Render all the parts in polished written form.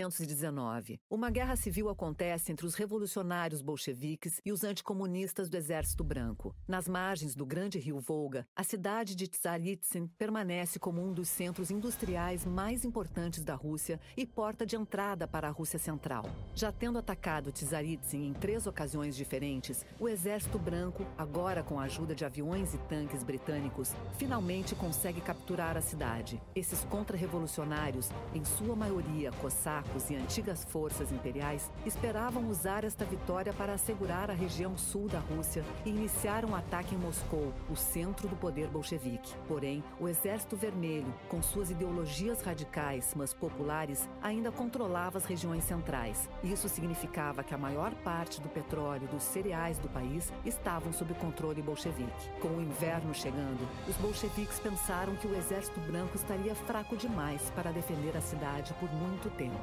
1919. Uma guerra civil acontece entre os revolucionários bolcheviques e os anticomunistas do Exército Branco. Nas margens do grande rio Volga, a cidade de Tsaritsyn permanece como um dos centros industriais mais importantes da Rússia e porta de entrada para a Rússia Central. Já tendo atacado Tsaritsyn em 3 ocasiões diferentes, o Exército Branco, agora com a ajuda de aviões e tanques britânicos, finalmente consegue capturar a cidade. Esses contra-revolucionários, em sua maioria cossacos e antigas forças imperiais, esperavam usar esta vitória para assegurar a região sul da Rússia e iniciar um ataque em Moscou, o centro do poder bolchevique. Porém, o Exército Vermelho, com suas ideologias radicais, mas populares, ainda controlava as regiões centrais. Isso significava que a maior parte do petróleo e dos cereais do país estavam sob controle bolchevique. Com o inverno chegando, os bolcheviques pensaram que o Exército Branco estaria fraco demais para defender a cidade por muito tempo.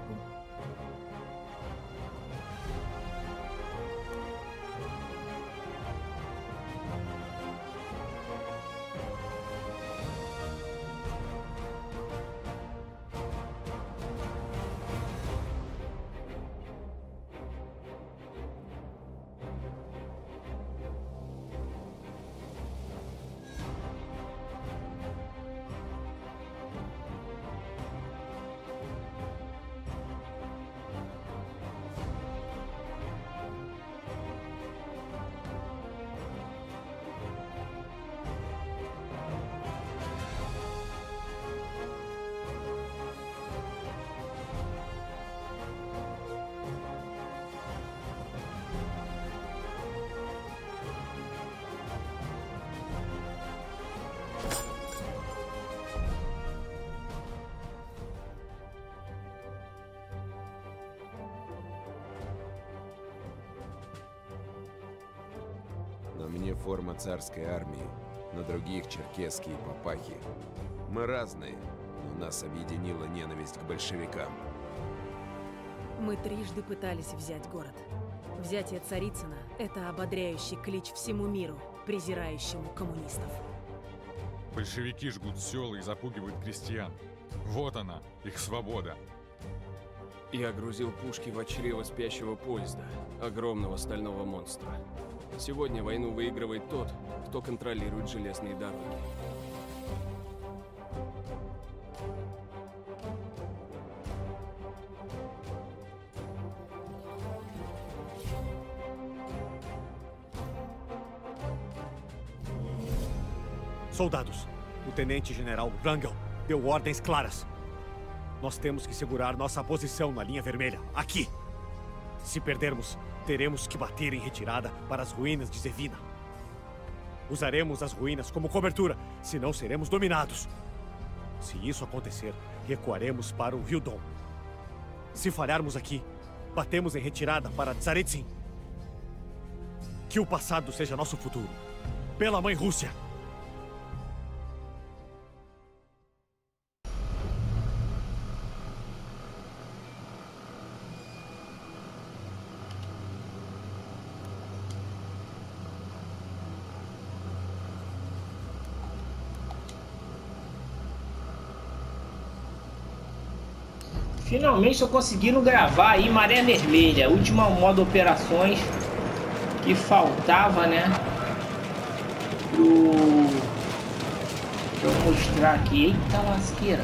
На мне форма царской армии, на других черкесские папахи. Мы разные, но нас объединила ненависть к большевикам. Мы трижды пытались взять город. Взятие Царицына – это ободряющий клич всему миру, презирающему коммунистов. Большевики жгут села и запугивают крестьян. Вот она, их свобода. Я грузил пушки в чрево спящего поезда, огромного стального монстра. Сегодня войну выигрывает тот, кто контролирует железные дороги. Soldados, o tenente-general Wrangel deu ordens claras. Nós temos que segurar nossa posição na linha vermelha, aqui. Se perdermos, teremos que bater em retirada para as ruínas de Zevina. Usaremos as ruínas como cobertura, senão seremos dominados. Se isso acontecer, recuaremos para o Rio Don. Se falharmos aqui, batemos em retirada para Tsaritsyn. Que o passado seja nosso futuro. Pela Mãe Rússia! Finalmente estou conseguindo gravar aí Maré Vermelha, último modo operações que faltava, né? Pra eu mostrar aqui. Eita lasqueira!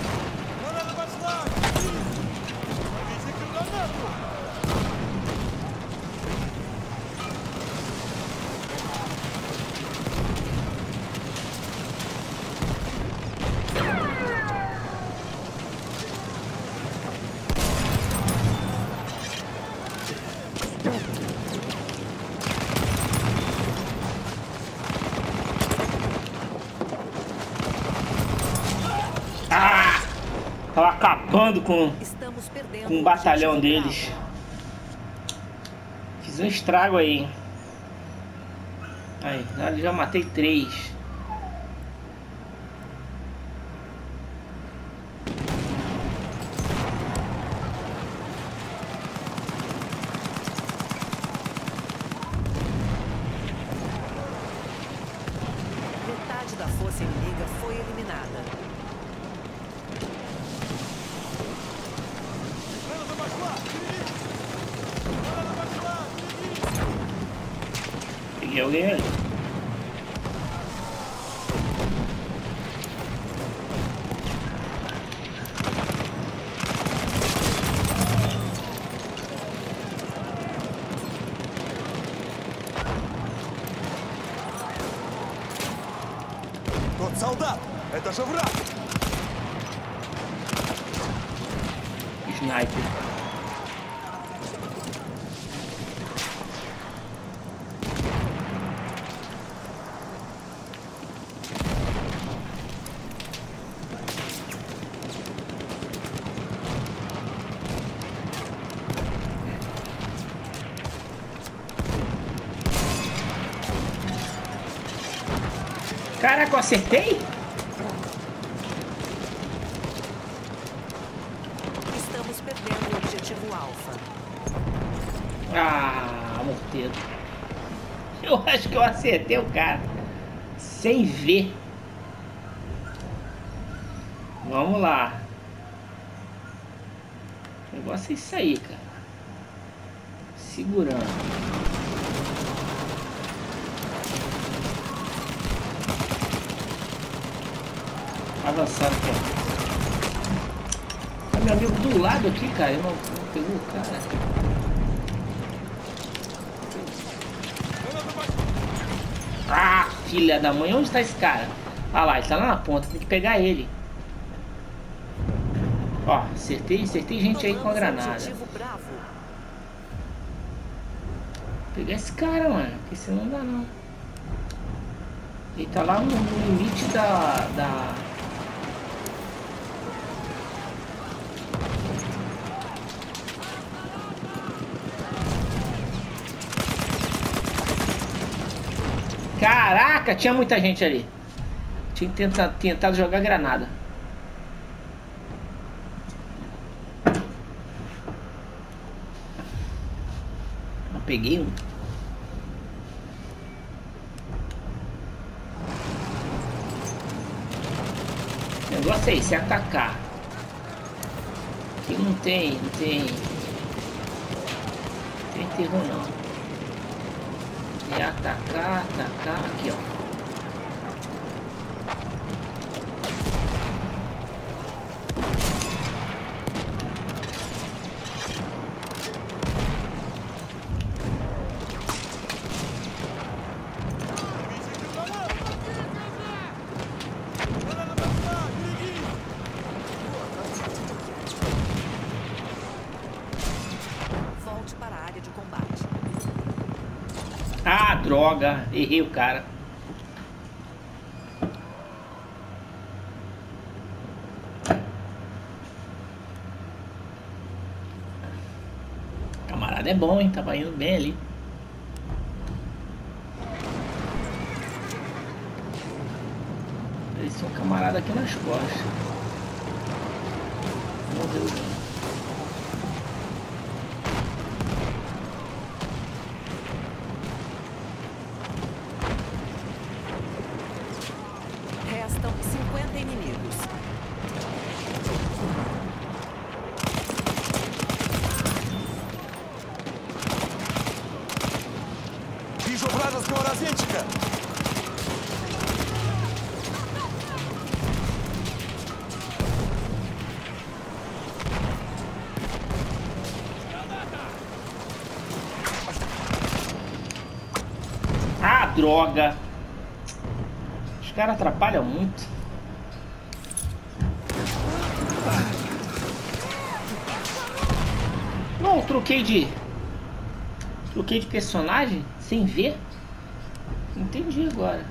Tava acabando com o batalhão deles. Fiz um estrago aí. Aí, já matei 3. Metade da força inimiga foi eliminada. Vi alguém ali. Тот солдат! Это же враг! Sniper. Caraca, eu acertei? Estamos perdendo o objetivo Alfa. Ah, morteiro. Eu acho que eu acertei o cara. Sem ver. Vamos lá. O negócio é isso aí, cara. Segurando. Avançando aqui, ó. Tá meu amigo do lado aqui, cara. Eu não pegou o cara. Ah, filha da mãe. Onde está esse cara? Ah lá, ele tá lá na ponta. Tem que pegar ele. Ó, acertei gente aí com a granada. Pegar esse cara, mano. Porque senão não dá, não. Ele tá lá no limite da... Caraca, tinha muita gente ali. Tinha tentado jogar granada. Eu peguei um. O negócio é esse, é atacar. Aqui não tem terror não. É atacar, aqui ó. Volte para a área de combate. Ah, droga, errei o cara. Camarada é bom, hein? Tava indo bem ali. Parecia um camarada aqui nas costas. Morreu. Restam 50 inimigos. Вижу вражеского разведчика! Ah, droga! Os caras atrapalham muito. Não, troquei de personagem sem ver. Entendi agora.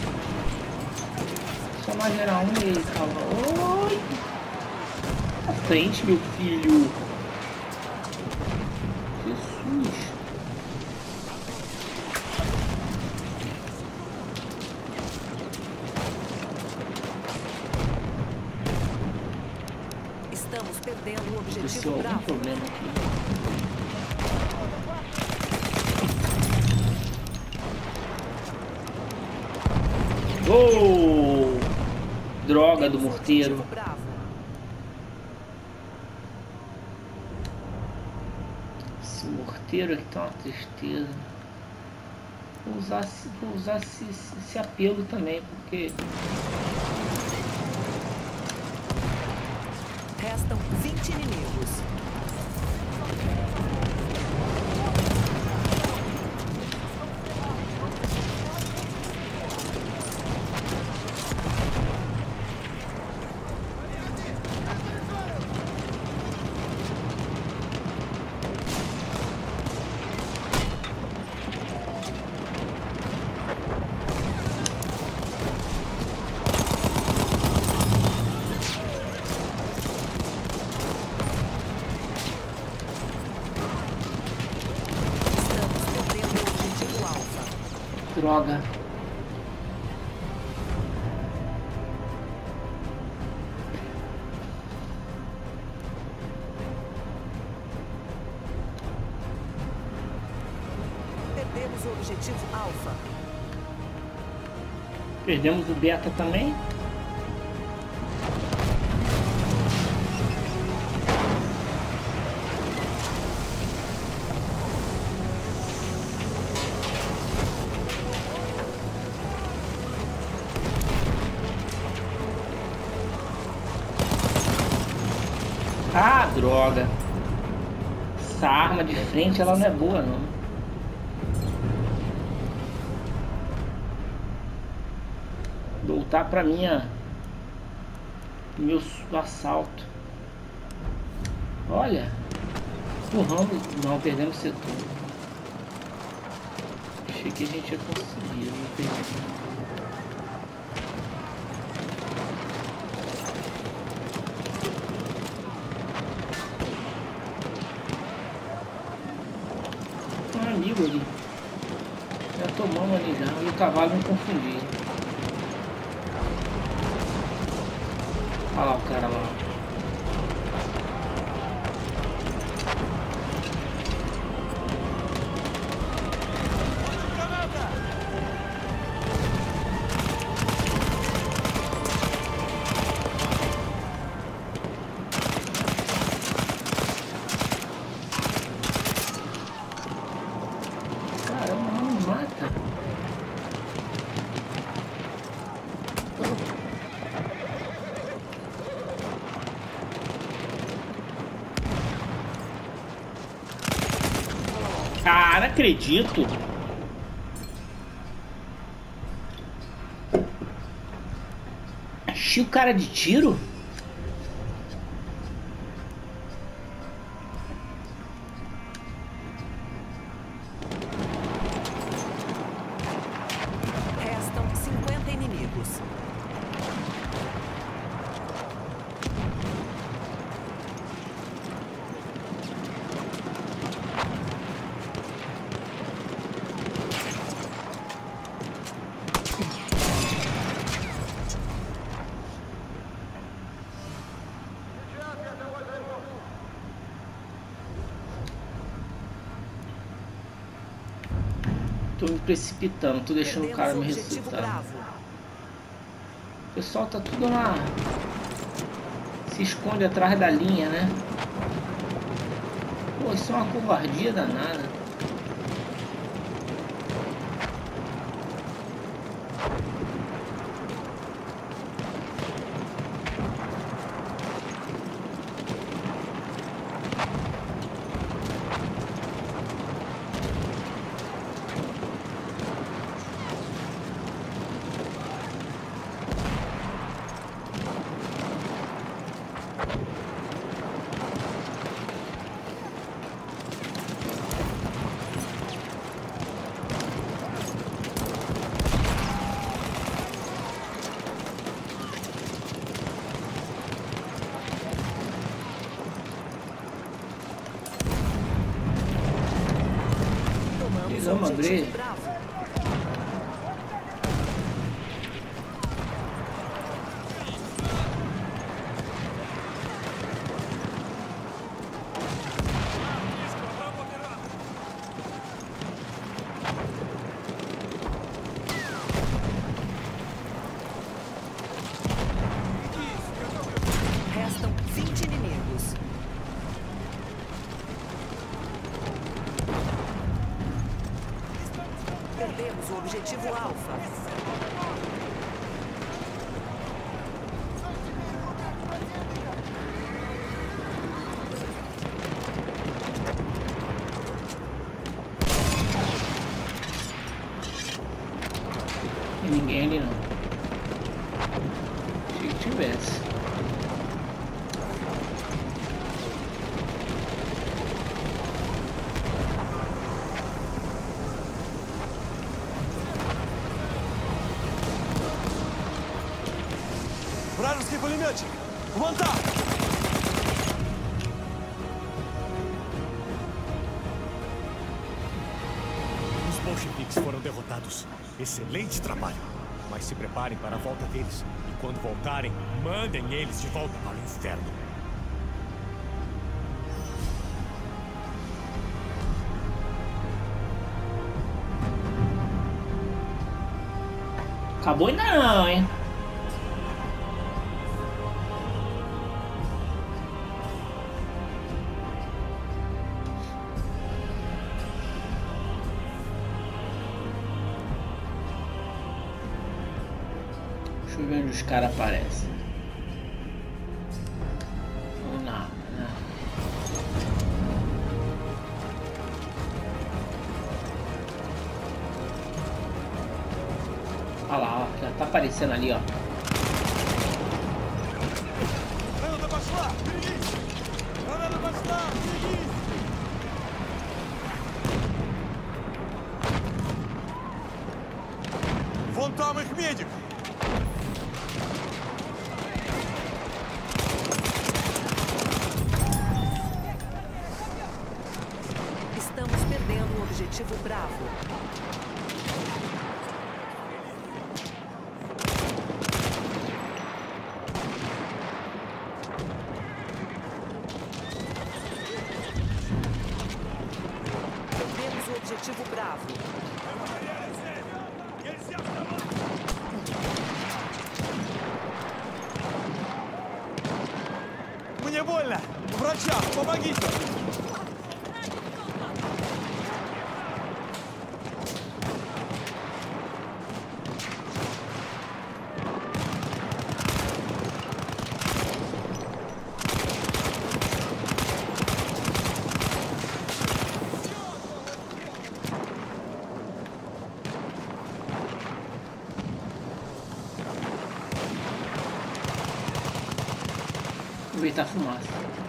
O personagem era um e ele tava... Oi! À frente, meu filho. Jesus. Estamos perdendo o Aconteceu objetivo algum Bravo. problema aqui. Oh! Droga do morteiro. Objetivo Bravo. Esse morteiro aqui tá uma tristeza. Vou usar esse apelo também, porque... Restam 20 inimigos. Droga. Perdemos o objetivo Alpha. Perdemos o Beta também. Ah, droga. Essa arma de frente, ela não é boa, não. Voltar pra meu assalto. Olha. Empurramos. Não, perdemos o setor. Achei que a gente ia conseguir. Não perdi. Amigo ali. Já tomamos ali já. E o cavalo me confundiu. Olha lá o cara lá. Cara, acredito. Achei o cara de tiro. Restam 50 inimigos. Tô me precipitando, tô deixando o cara me Perdemos o objetivo ressuscitar. Bravo. O pessoal tá tudo lá. Se esconde atrás da linha, né? Pô, isso é uma covardia danada. Vamos abrir. Restam 20 inimigos. Perdemos o objetivo Alfa. Tem ninguém ali não. Achei que tivesse. Вражеский пулеметчик! Вон там! Os bolcheviques foram derrotados. Excelente trabalho. Mas se preparem para a volta deles. E quando voltarem, mandem eles de volta para o inferno. Acabou ainda não, hein? Deixa eu ver onde os caras aparecem. Não, não. Olha lá, ó, já tá aparecendo ali, ó. Граната пошла! Берегись! Граната пошла! Берегись! Вон там их медик! Estamos perdendo o objetivo Bravo. Perdemos o objetivo Bravo. Мне больно! Врача, помогите! Aproveitar a fumaça.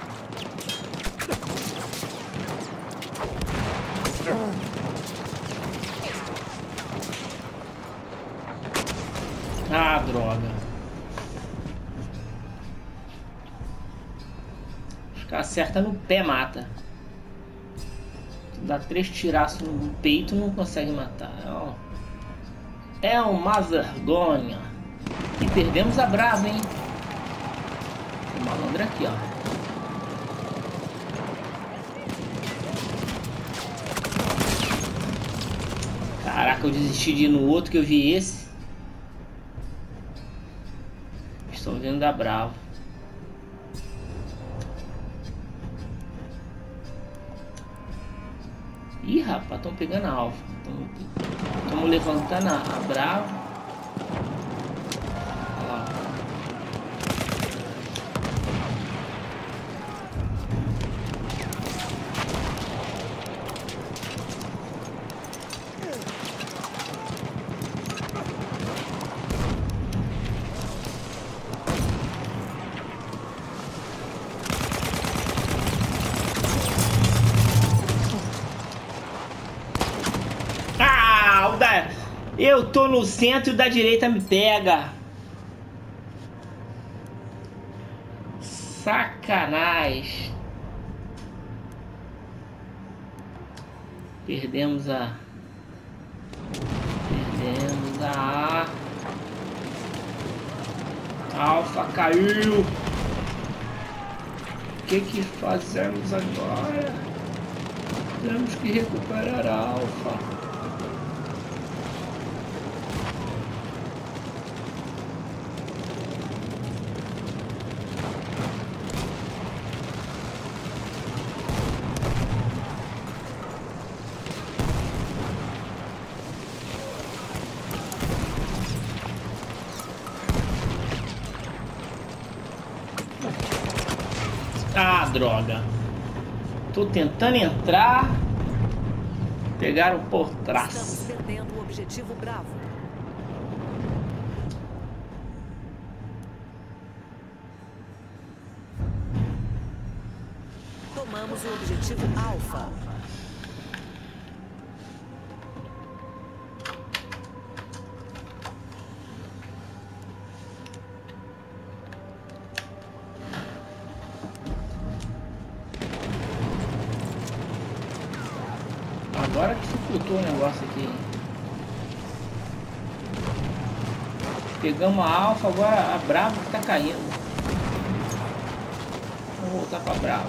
Ah, droga. Os caras acertam no pé, mata. Tu dá 3 tiraços no peito e não consegue matar. É uma vergonha. E perdemos a Brava, hein? O malandro aqui, ó. Caraca, eu desisti de ir no outro que eu vi esse. Estou vindo da Bravo. Ih, rapaz, estão pegando a Alfa. Estamos levantando a Bravo. Olha lá. Eu tô no centro e o da direita me pega. Sacanagem. Perdemos a Alfa caiu. O que fazemos agora? Temos que recuperar a Alfa. droga. Tô tentando entrar. Pegaram por trás. Estamos perdendo o objetivo Bravo. Tomamos o objetivo Alfa. Agora que dificultou o negócio aqui. Pegamos a Alfa, agora a Bravo que tá caindo. Vamos voltar pra Bravo.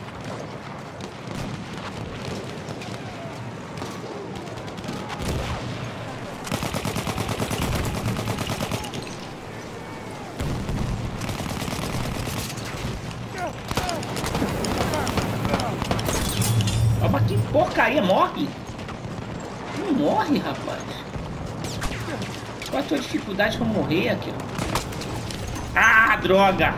Opa, que porcaria, morre! Não morre, rapaz. Qual a tua dificuldade pra morrer aqui, ó? Ah, droga!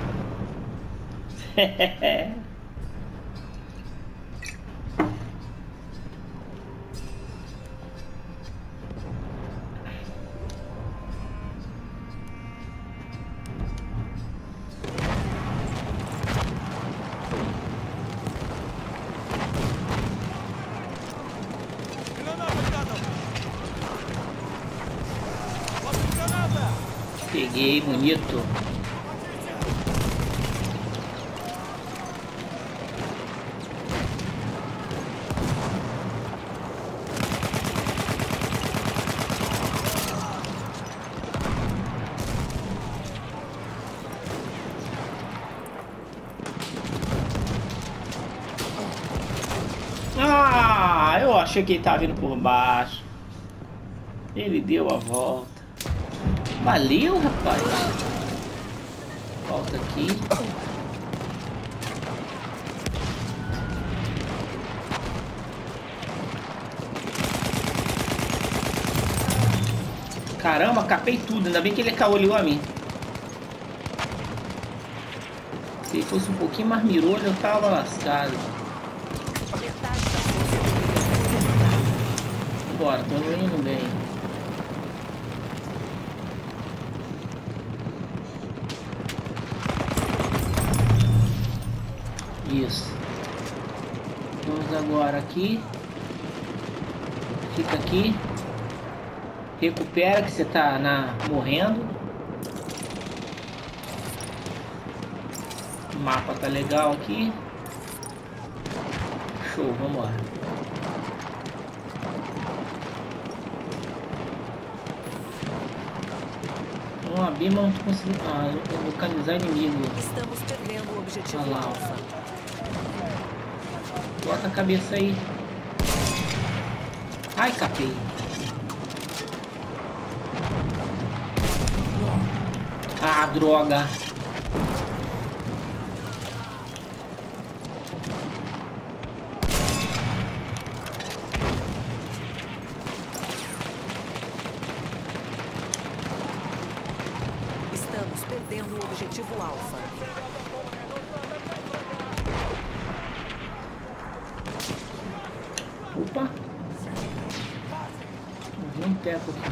Peguei, bonito. Ah, eu achei que ele tava vindo por baixo. Ele deu a volta. Valeu, rapaz. Volta aqui. Caramba, capei tudo. Ainda bem que ele caolhou a mim. Se ele fosse um pouquinho mais mirolho, eu tava lascado. Bora, tô indo bem. Isso. Vamos agora aqui. Fica aqui. Recupera que você tá morrendo. O mapa tá legal aqui. Show, vamos embora. Vamos abrir, mas não tô conseguindo localizar inimigo. Estamos perdendo o objetivo Olha lá. Alfa. Bota a cabeça aí. Ai, capei. Ah, droga. Estamos perdendo o objetivo Alfa. Opa. Vi um teco aqui.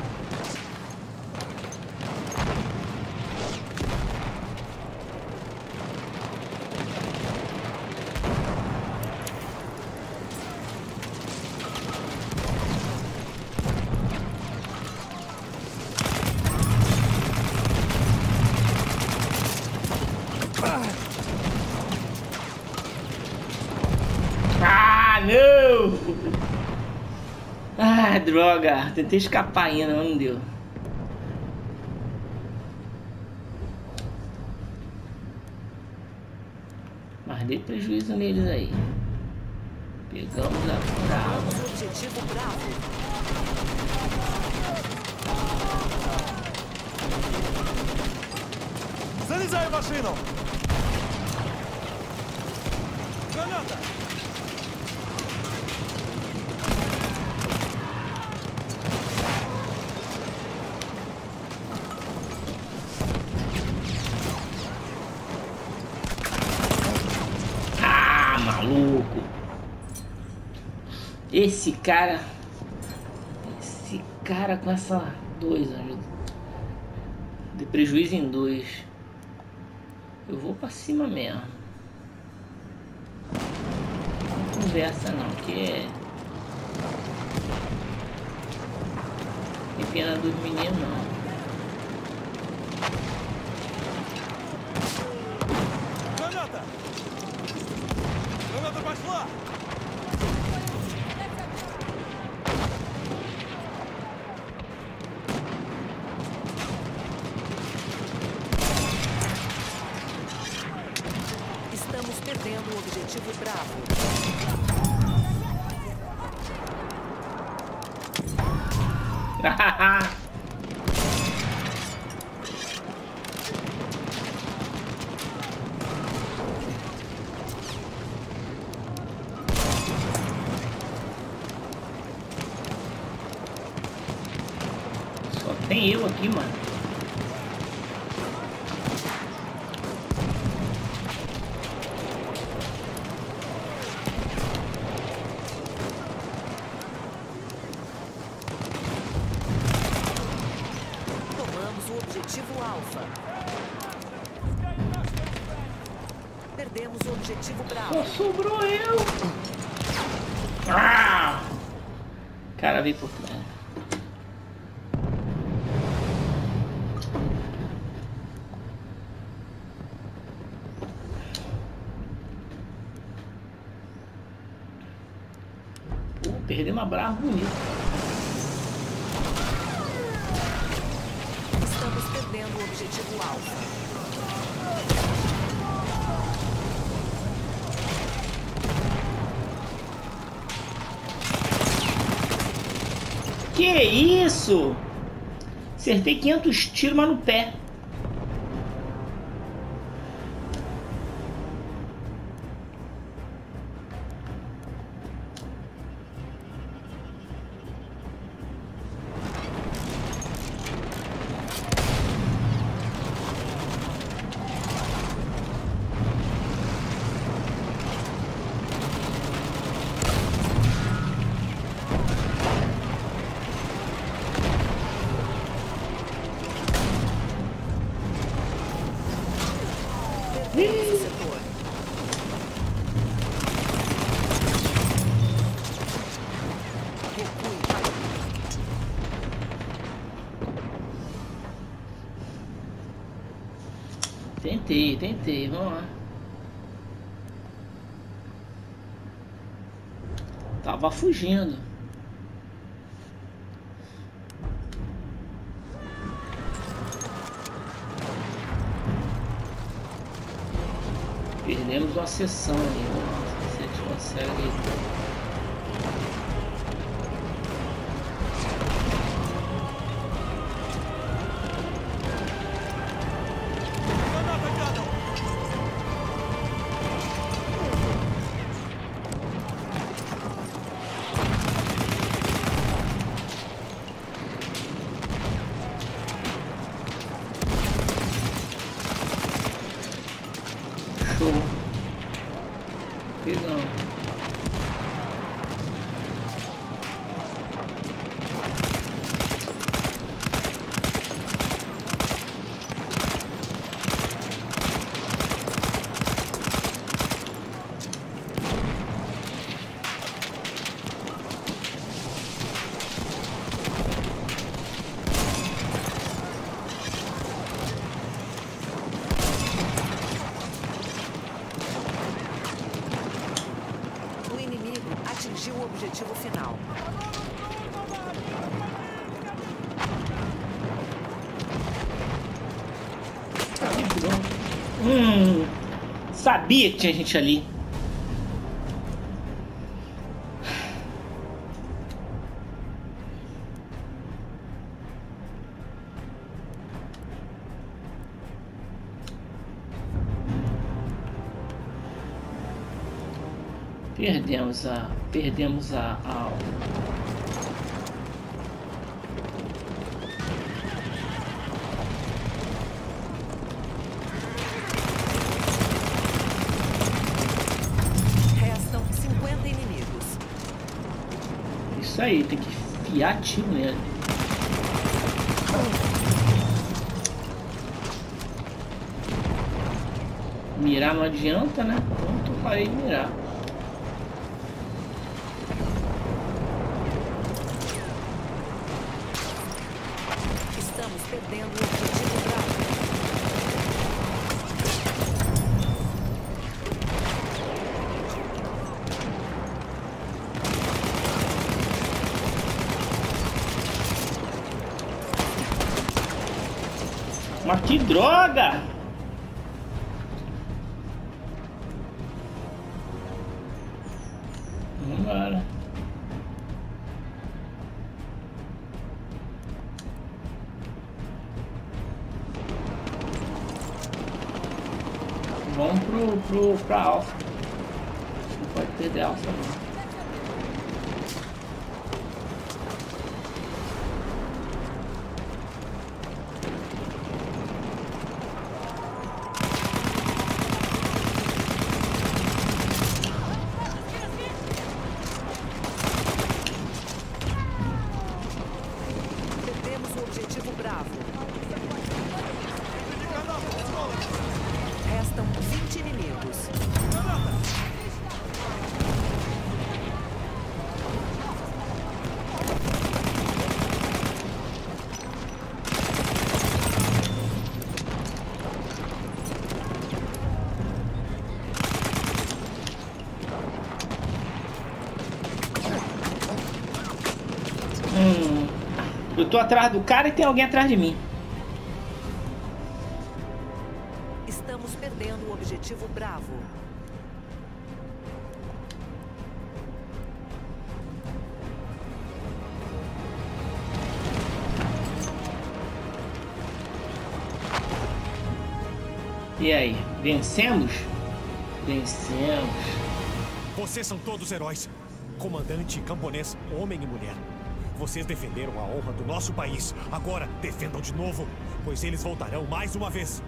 Ah, não! Ah, droga. Tentei escapar ainda, mas não deu. Mas dei prejuízo neles aí. Pegamos a Bravo. Tomamos o objetivo Bravo. Залезай в машину! Граната! Esse cara com essa 2 ajuda. De prejuízo em 2. Eu vou pra cima mesmo. Não conversa não, que é... Tem pena dos meninos não. Граната! Граната пошла! Estamos perdendo o objetivo Bravo. Só tem eu aqui, mano. Tomamos o objetivo Alfa. Perdemos o objetivo Bravo. Só sobrou eu. Ah! O cara veio por trás. Perdemos uma Bravo bonita. Estamos perdendo o objetivo Alfa. Que isso? Acertei 500 tiros, mas no pé. Esse setor. Recue. Tentei, vamos lá. Tava fugindo. Perdemos uma sessão ali. Vamos ver se a gente consegue. Show. Pegão. O inimigo atingiu o objetivo final. Sabia que tinha gente ali. Perdemos a Restam 50 inimigos. Isso aí, tem que enfiar tiro nele. Mirar não adianta, né? Pronto, eu parei de mirar. Estamos perdendo o objetivo Bravo. Mas que droga! Vambora. Vamos pra Alpha. Não pode perder a Alpha não. Perdemos o objetivo Bravo. Restam 20 inimigos. Eu tô atrás do cara e tem alguém atrás de mim. Estamos perdendo o objetivo Bravo. E aí, vencemos? Vencemos. Vocês são todos heróis. Comandante, camponês, homem e mulher. Vocês defenderam a honra do nosso país. Agora, defendam de novo, pois eles voltarão mais uma vez.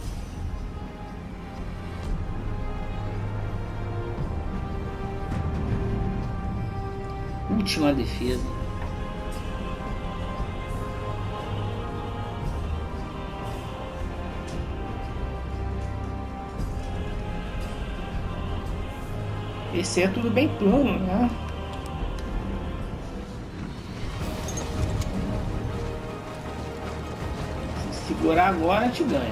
Última defesa. Esse é tudo bem plano, né? Se segurar agora, a gente ganha.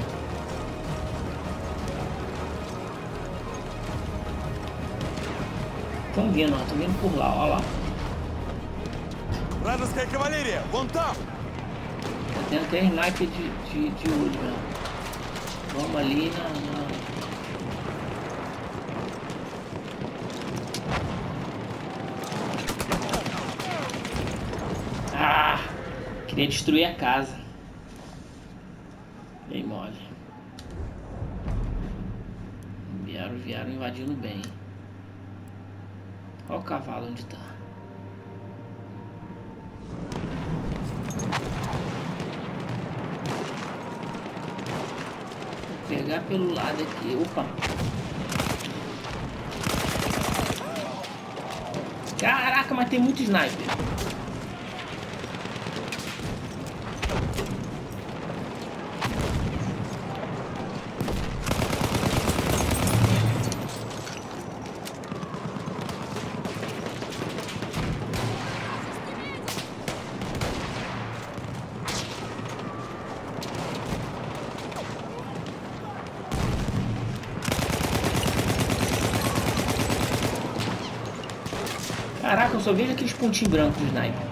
Estão vindo, ó. Estão vindo por lá, ó lá. Вражеская кавалерия! Вон там! Tá tendo até sniper de olho, né? Vamos ali na... Ah! Queria destruir a casa. Bem mole. Vieram invadindo bem. Olha o cavalo onde tá. Vou pegar pelo lado aqui. Opa! Caraca, mas tem muito sniper. Caraca, eu só vejo aqueles pontinhos brancos do sniper.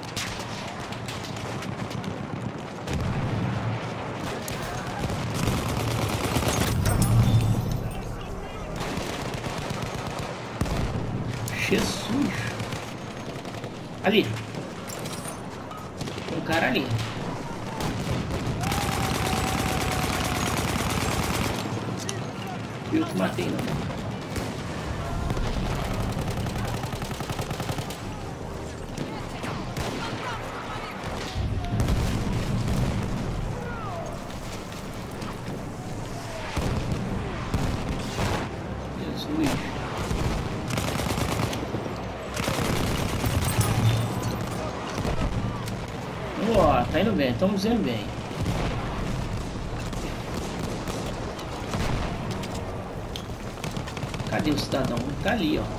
Jesus! Ali! Tem um cara ali. Eu te matei, não. Vambora, tá indo bem, estamos indo bem. Cadê o cidadão? Tá ali, ó.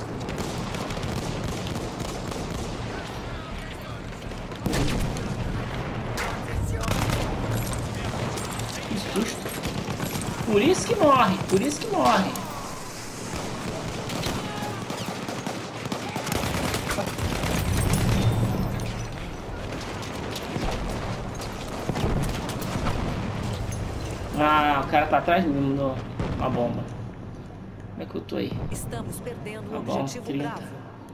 Que susto. Por isso que morre, por isso que morre. Ah, o cara tá atrás mesmo na bomba. Como é que eu tô aí? Estamos perdendo o Tá bom, objetivo 30. Bravo.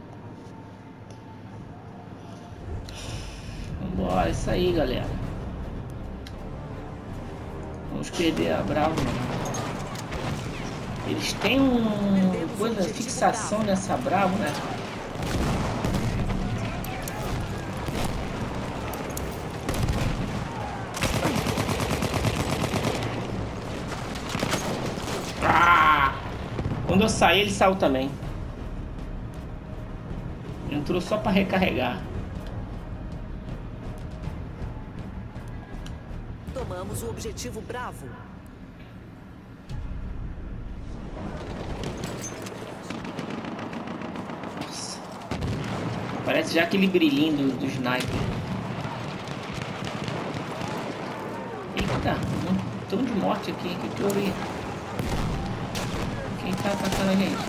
Vambora, isso aí, galera. Vamos perder a Bravo, não. Eles têm coisa, fixação nessa Bravo, né? Quando eu saí, ele saiu também. Entrou só para recarregar. Tomamos o objetivo Bravo. Nossa. Parece já aquele brilhinho do sniper. Eita, um tom de morte aqui. Que teoria. Quem tá atacando a gente?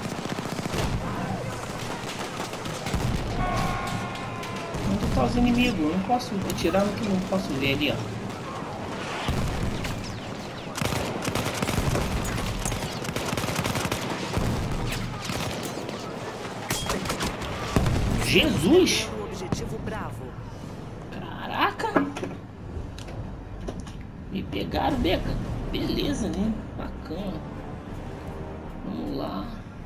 Onde tá os inimigos? Eu não posso atirar no que não posso ver ali, ó. Jesus! Objetivo Bravo. Caraca! Me pegaram, Beca. Beleza, né? Bacana. Vamos lá.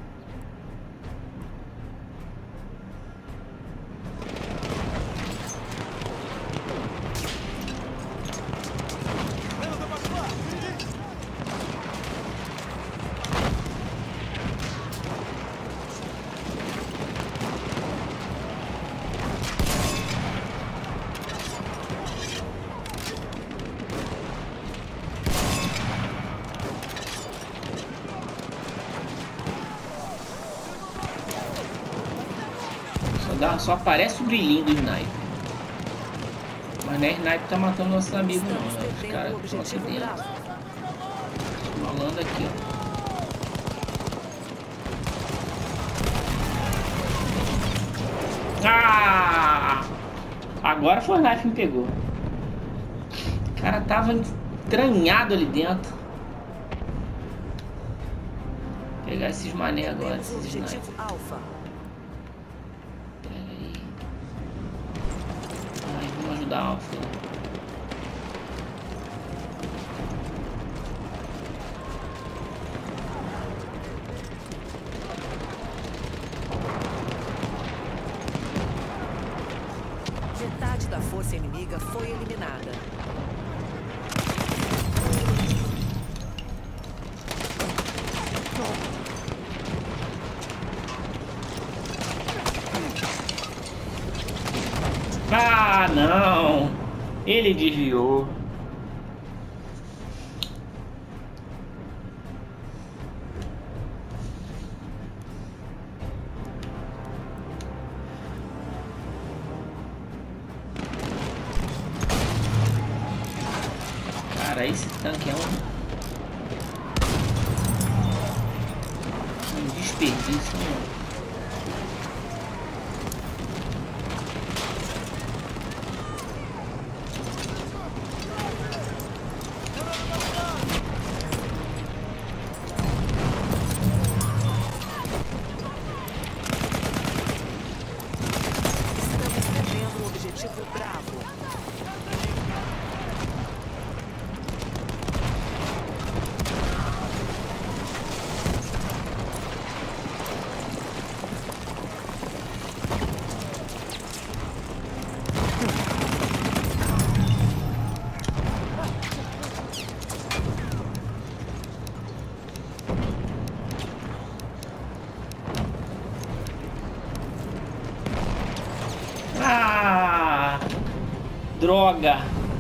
Só aparece o brilhinho do sniper. Mas não é sniper que tá matando nossos amigos não, né? Os caras que estão aqui dentro. Rolando aqui, ó. Ah! Agora foi o sniper que me pegou. O cara tava entranhado ali dentro. Vou pegar esses mané agora, esses sniper. Alfa. Da Alfa. Metade da força inimiga foi eliminada. Ah, não! Ele desviou. Cara, esse tanque é um desperdício, né? Droga!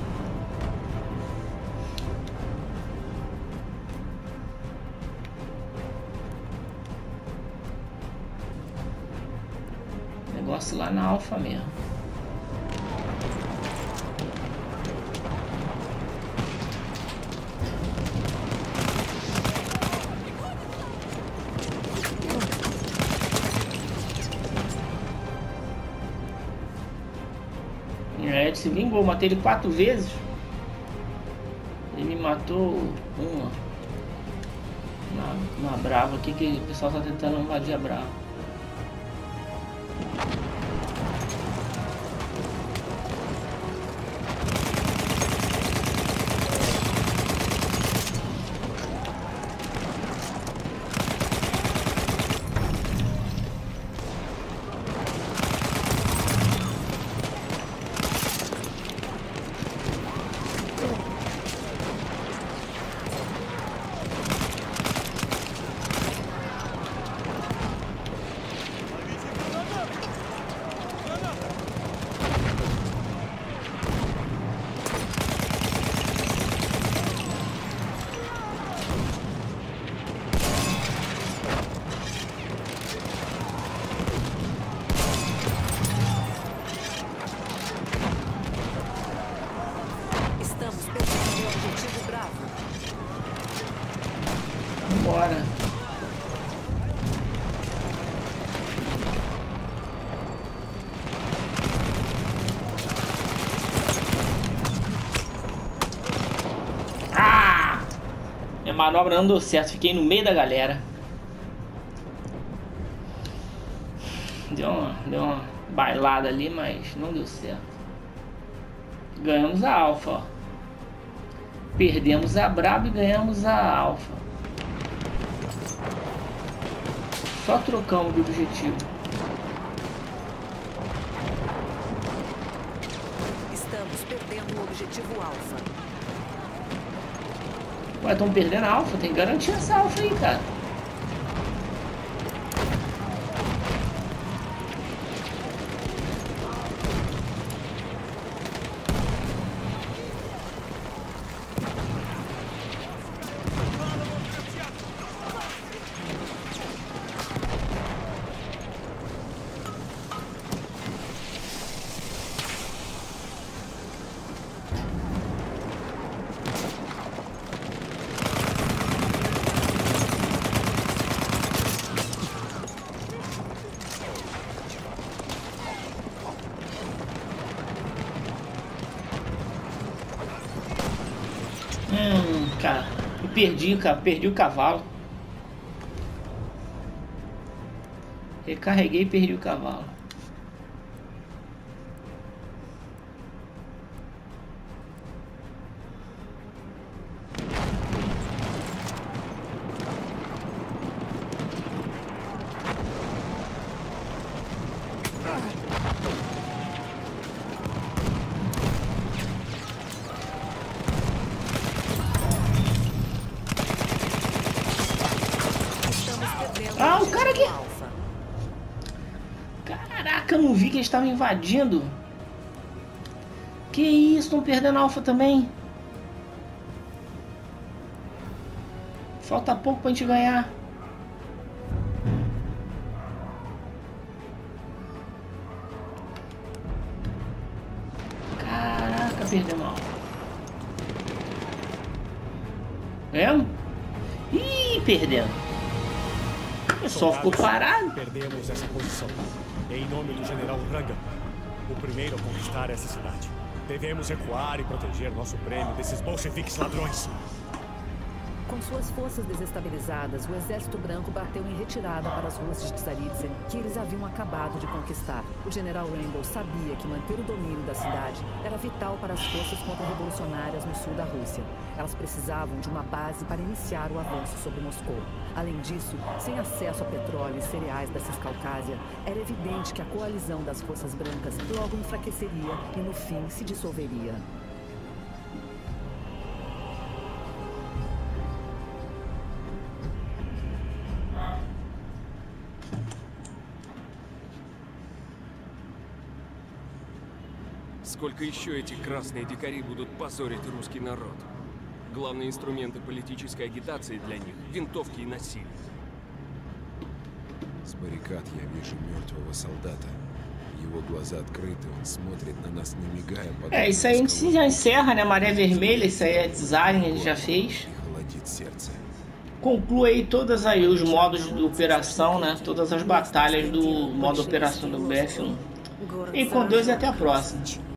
Negócio lá na Alfa mesmo. Ele se vingou, matei ele 4 vezes. Ele me matou uma. Na Brava aqui, que o pessoal tá tentando invadir a Brava. Bora. Ah! Minha manobra não deu certo, fiquei no meio da galera. Deu uma bailada ali, mas não deu certo. Ganhamos a Alfa, ó. Perdemos a Brava e ganhamos a Alfa. Só trocamos de objetivo. Estamos perdendo o objetivo Alfa. Ué, estão perdendo a Alfa? Tem que garantir essa Alfa aí, cara. Cara, perdi o cavalo. Recarreguei e perdi o cavalo. Ah, o cara aqui. Caraca, eu não vi que eles estavam invadindo. Que isso, estão perdendo a Alfa também. Falta pouco pra gente ganhar. Caraca, perdemos a Alfa. Ganhamos? Ih, perdemos. O pessoal ficou parado. Perdemos essa posição. Em nome do general Ranga, o primeiro a conquistar essa cidade. Devemos recuar e proteger nosso prêmio desses bolcheviques ladrões. Com suas forças desestabilizadas, o Exército Branco bateu em retirada para as ruas de Tsaritsyn, que eles haviam acabado de conquistar. O general Rainbow sabia que manter o domínio da cidade era vital para as forças contra-revolucionárias no sul da Rússia. Elas precisavam de uma base para iniciar o avanço sobre Moscou. Além disso, sem acesso a petróleo e cereais da Ciscalcásia, era evidente que a coalizão das forças brancas logo enfraqueceria e, no fim, se dissolveria. Сколько еще эти красные дикари будут позорить русский народ? Главные инструменты политической агитации для них – винтовки и насилие. С баррикад я вижу мертвого солдата. Его глаза открыты, он смотрит на нас, не мигая. É, isso aí a gente já encerra, né? Maré Vermelha, isso aí é design, ele já fez. Conclui aí todas aí os modos de operação, né? Todas as batalhas do modo operação do BF1. E com Deus e até a próxima.